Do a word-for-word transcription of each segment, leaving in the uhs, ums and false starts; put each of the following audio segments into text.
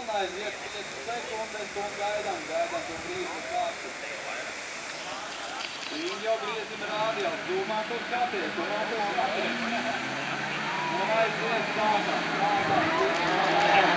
online, hier trieciet sekundes un gaidām, gaidām to brīdi sāktu. Viņi jau griezim rādio, domā to skaties, domā to skaties. Un aizies sākam, sākam,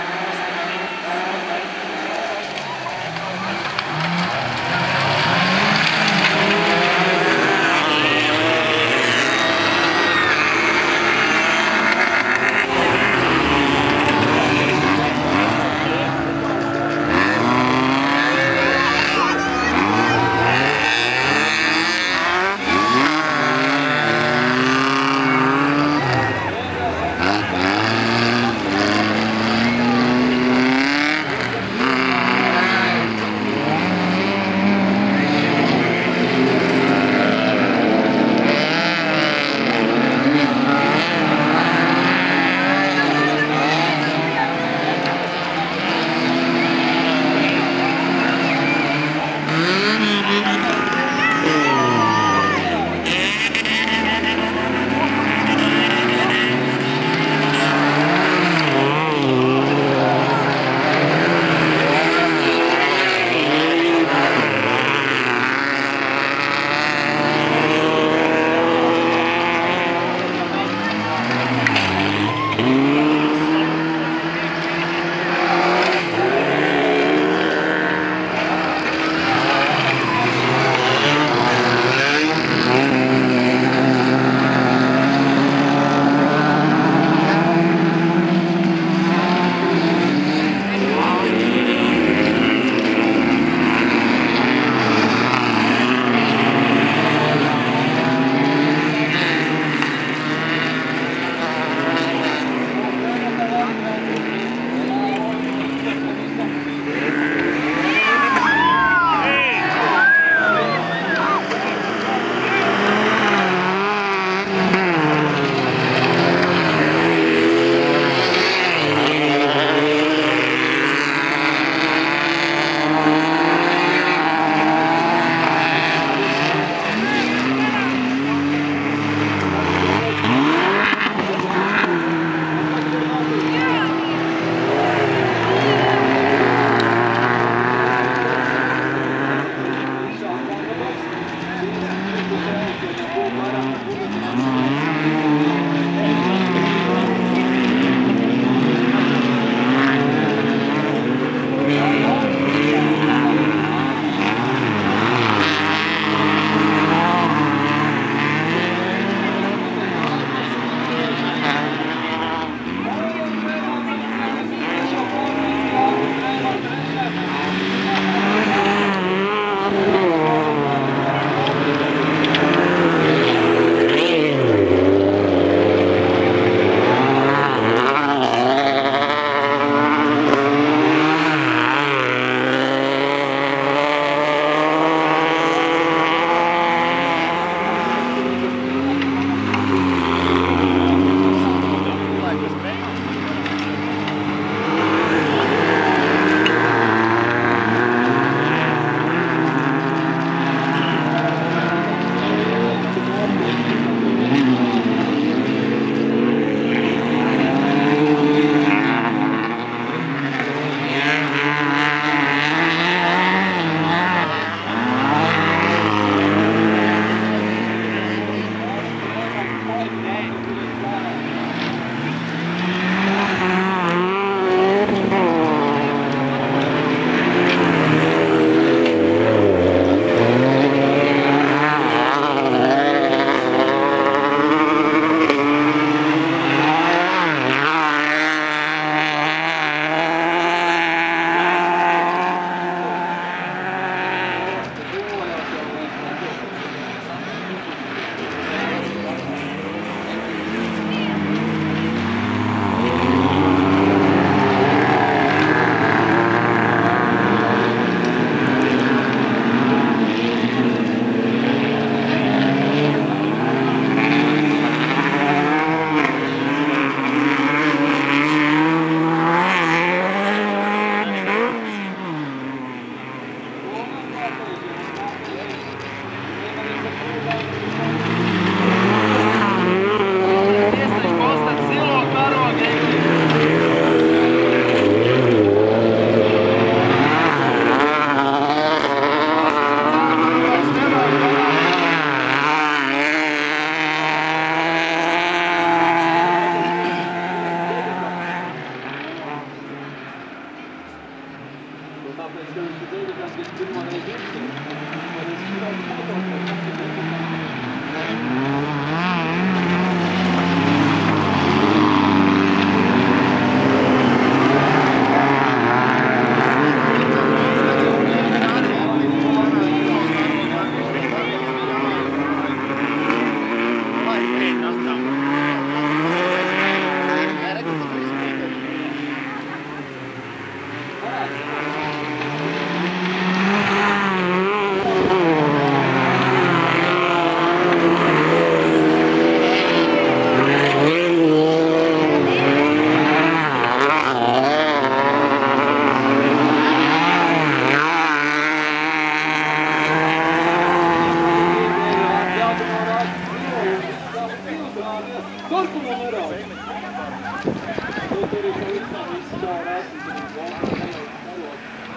uzrādies. Tur, kur man nerauj. Tu tur ir pavisam visu savu rasi, tur ir valsts nerauj.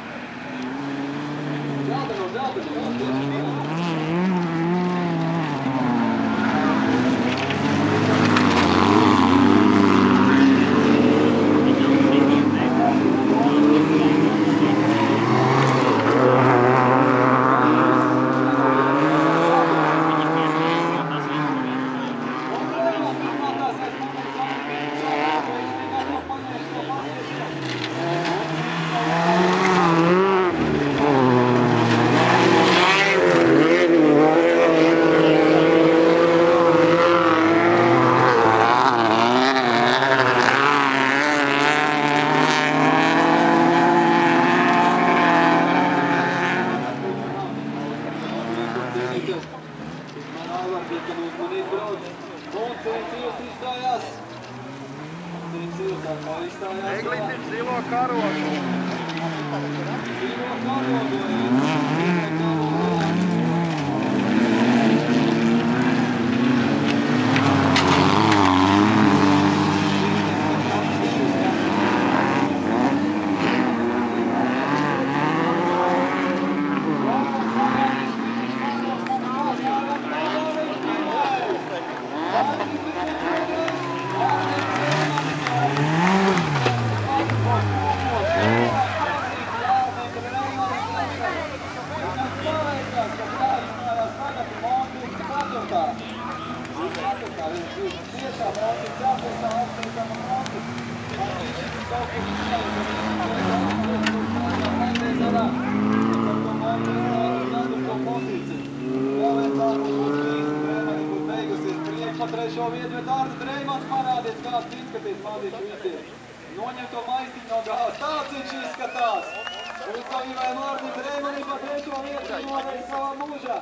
Dzelbeno, dzelbeno, dzelbeno. Eglītim zilo karogu. Zilo karogu, trešo vietu, bet Arnis Dreimans parādies, kāds izskaties mazīšu visiem. Noņem to maistiņu no gāzes. Tāds viņš izskatās. Uzslavīvējam Arnis Dreimanim pa trešo vietu noreiz savā mūžā.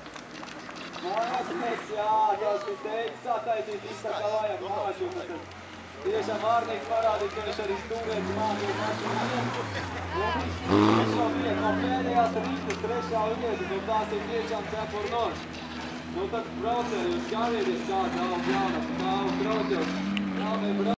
Mājas, jā, tas bija teicis, sataisīt izsaka vajag māšu. Tiešām Arnis parādīs, ka viņš arī stūrēts mācīt mašu vietu. Trešo vietu no pēdējās rītas, trešā vietu, un tās ir tiešām cepurnors. Nu tad braucēji, jūs jāvieties kā daudz jaunat, kā un braucējos.